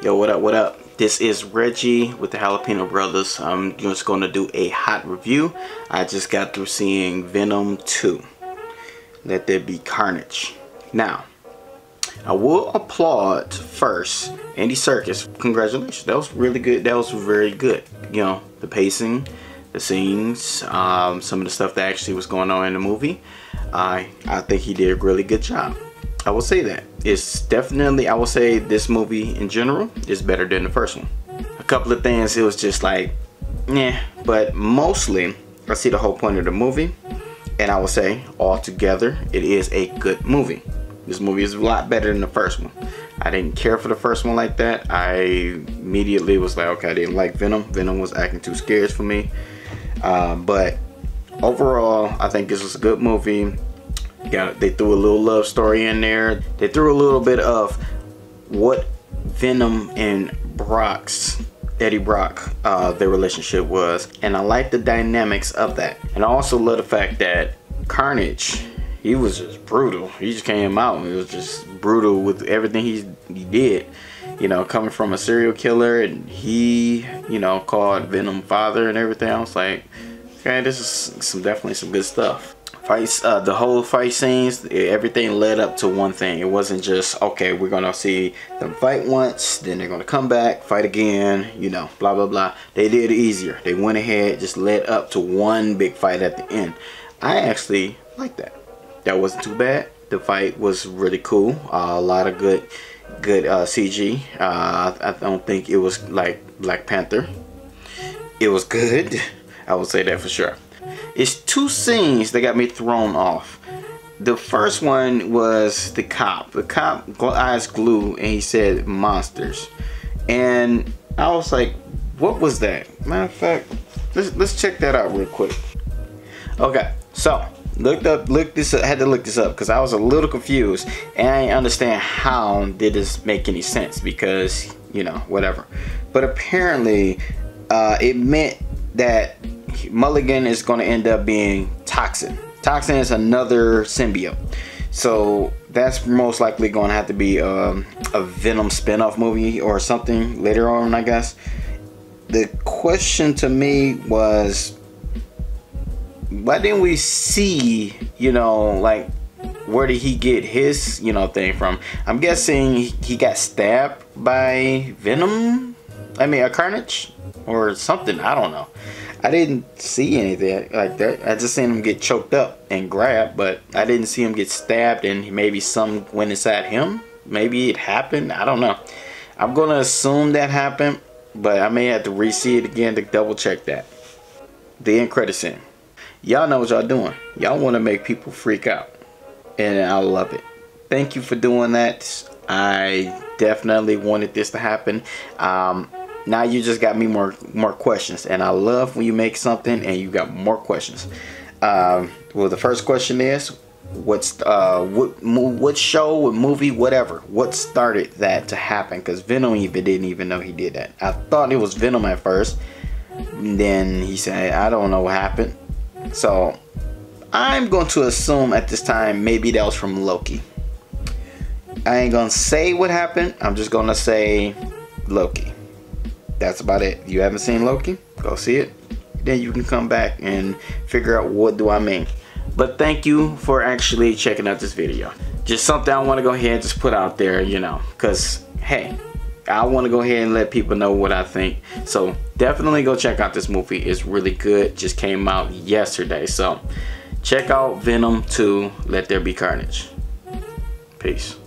Yo, what up, what up? This is Reggie with the Jalapeno Brothers. I'm just going to do a hot review. I just got through seeing Venom 2. Let There Be Carnage. Now, I will applaud first Andy Serkis. Congratulations. That was really good. That was very good. You know, the pacing, the scenes, some of the stuff that actually was going on in the movie. I think he did a really good job. I will say that. It's definitely, I will say this movie in general is better than the first one. A couple of things, it was just like, yeah, but mostly I see the whole point of the movie, and I will say altogether it is a good movie. This movie is a lot better than the first one. I didn't care for the first one like that. I immediately was like, okay, I didn't like Venom. Venom was acting too scared for me. But overall, I think this was a good movie. Yeah, they threw a little love story in there. They threw a little bit of what Venom and Eddie Brock, their relationship was. And I like the dynamics of that. And I also love the fact that Carnage, he was just brutal. He just came out and he was just brutal with everything he did. You know, coming from a serial killer, and he, you know, called Venom father and everything. I was like, okay, this is definitely some good stuff. Fights, the whole fight scenes, everything led up to one thing. It wasn't just, okay, we're gonna see them fight once, then they're gonna come back, fight again, you know, blah blah blah. They did it easier. They went ahead, just led up to one big fight at the end. I actually like that. That wasn't too bad. The fight was really cool. A lot of good CG. I don't think it was like Black Panther. It was good. I would say that for sure. It's two scenes that got me thrown off. The first one was the cop. The cop eyes glued and he said monsters. And I was like, what was that? Matter of fact, let's check that out real quick. Okay, so had to look this up because I was a little confused and I didn't understand how did this make any sense, because, you know, whatever. But apparently it meant that Mulligan is going to end up being Toxin. Toxin is another symbiote, so that's most likely going to have to be a Venom spin-off movie or something later on, I guess. The question to me was, why didn't we see, you know, like, where did he get his, you know, thing from? I'm guessing he got stabbed by Venom. I mean, a Carnage or something. I don't know. I didn't see anything like that. I just seen him get choked up and grabbed, but I didn't see him get stabbed and maybe some went inside him. Maybe it happened. I don't know. I'm gonna assume that happened, but I may have to re-see it again to double check that. The end credit scene. Y'all know what y'all doing. Y'all want to make people freak out, and I love it. Thank you for doing that. I definitely wanted this to happen. Now you just got me more questions, and I love when you make something and you got more questions. Well, the first question is, what show, what movie, whatever, what started that to happen? Because Venom didn't even know he did that. I thought it was Venom at first, then he said, I don't know what happened. So I'm going to assume at this time maybe that was from Loki. I ain't gonna say what happened. I'm just gonna say Loki. That's about it. You haven't seen Loki? Go see it. Then you can come back and figure out what do I mean. But thank you for actually checking out this video. Just something I want to go ahead and just put out there, you know, because hey, I want to go ahead and let people know what I think. So definitely go check out this movie. It's really good. Just came out yesterday. So check out Venom 2, Let There Be Carnage. Peace.